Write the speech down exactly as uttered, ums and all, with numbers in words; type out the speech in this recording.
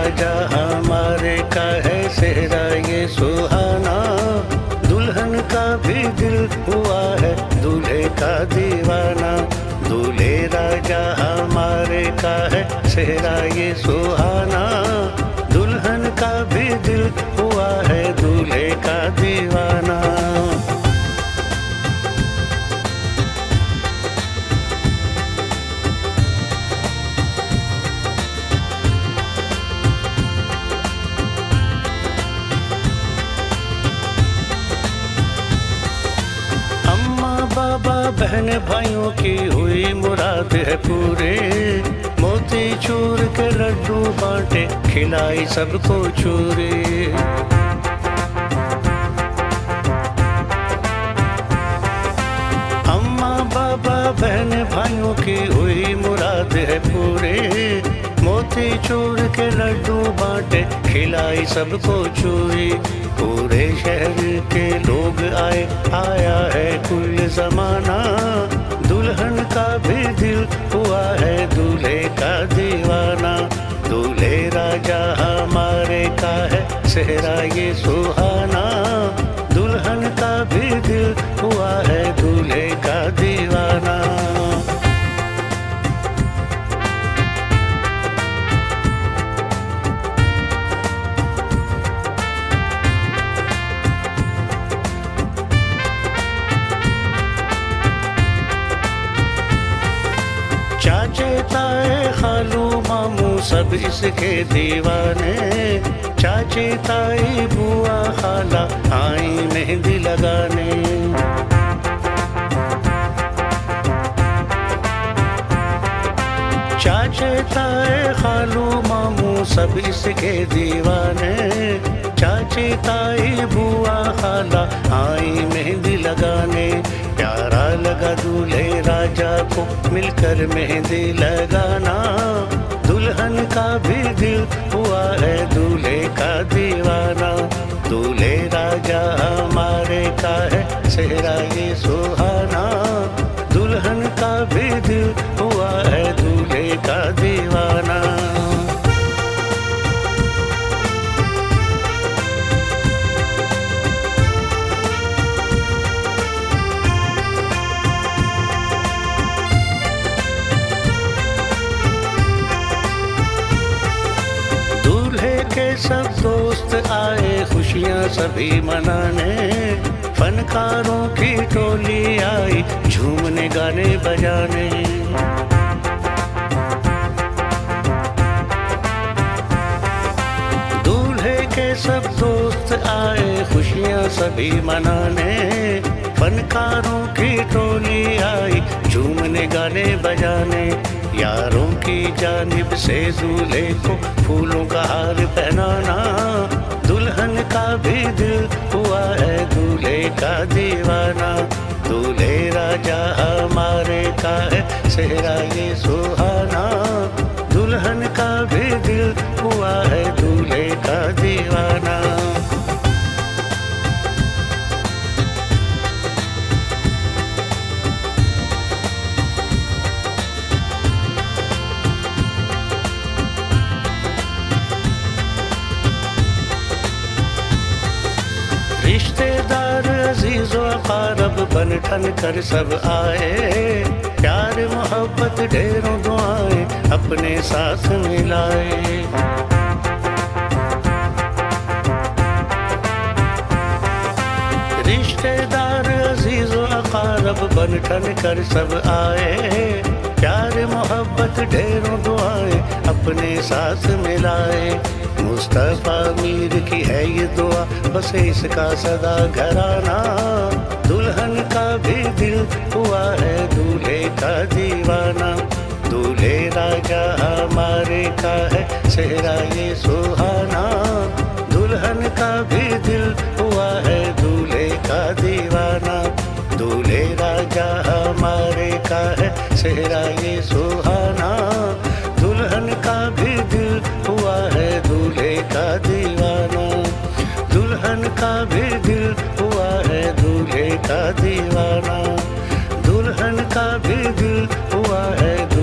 राजा हमारे का है सेहरा ये सुहाना, दुल्हन का भी दिल हुआ है दूल्हे का दीवाना। दूल्हे राजा हमारे का है सेहरा ये सुहाना, दुल्हन का भी दिल हुआ है दूल्हे का दीवाना। बाबा बहन भाइयों की हुई मुराद है पूरे, मोती चूर के लड्डू बांटे खिलाई सबको चूरे। अम्मा बाबा बहन भाइयों की हुई मुराद है पूरे, मोती चूर के लड्डू बांटे खिलाई सबको चूरी। पूरे शहर के लोग आए आया है कुल जमाना, दुल्हन का भी दिल हुआ है दूल्हे का दीवाना। दूल्हे राजा हमारे का है सेहरा ये सुहाना, दुल्हन का भी दिल हुआ है दूल्हे का दीवाना। चाचे ताए खालू मामू सब इसके दीवाने, चाचे ताई बुआ खाला आई मेहंदी लगाने। चाचे ताए खालू मामू सब इसके दीवाने, चाची ताई बुआ खाला आई मेहंदी लगाने। प्यारा लगा दूल्हे राजा को मिलकर मेहंदी लगाना, दुल्हन का भी दिल हुआ है दूल्हे का दीवाना। दूल्हे राजा हमारे का है सेहरा ये सुहाना, दुल्हन का भी दिल हुआ है दूल्हे का दीवाना। सब दोस्त आए खुशियाँ सभी मनाने, फनकारों की टोली आई झूमने गाने बजाने। दूल्हे के सब दोस्त आए खुशियाँ सभी मनाने, फनकारों की टोली आई झूमने गाने बजाने। यारों की जानिब से दूल्हे को फूलों का हार पहनाना, दुल्हन का भी दिल हुआ है दूल्हे का दीवाना। दूल्हे राजा हमारे का है सेहरा ये सुहाना, दुल्हन का भी दिल हुआ है दूल्हे का दीवाना। रिश्तेदार अजीज़ो अक़ारब बन ठन कर सब आए, प्यार मोहब्बत ढेरों दुआएं अपने साथ मिलाए। रिश्तेदार अजीज़ो अक़ारब बन ठन कर सब आए, प्यार मोहब्बत ढेरों दुआएं अपने साथ मिलाए। मुस्तफा मीर की है ये दुआ बस इसका सदा घराना, दुल्हन का भी दिल हुआ है दूल्हे का दीवाना। दूल्हे राजा हमारे का है सेहरा ये सुहाना, दुल्हन का भी दिल हुआ है दूल्हे का दीवाना। दूल्हे राजा हमारे का है सेहरा ये सुहाना, दुल्हन का भी दिल हुआ है दूल्हे का दीवाना। दुल्हन का भी दिल हुआ है दूल्हे का दीवाना, दुल्हन का भी दिल हुआ है